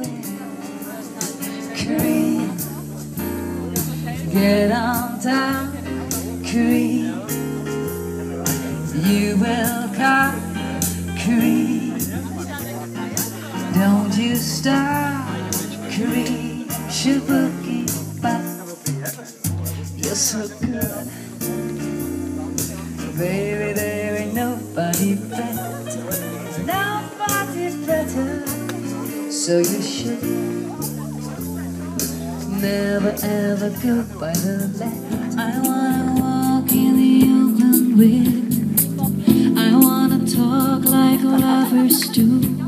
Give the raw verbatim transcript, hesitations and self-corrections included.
with cream. Get on down, cream. You will come, cream. Don't you stop, cream. Shabuki, but you're so good. Baby, there ain't nobody better, nobody better. So you should never ever go by the letter. I wanna walk in the open with, I wanna talk like lovers do.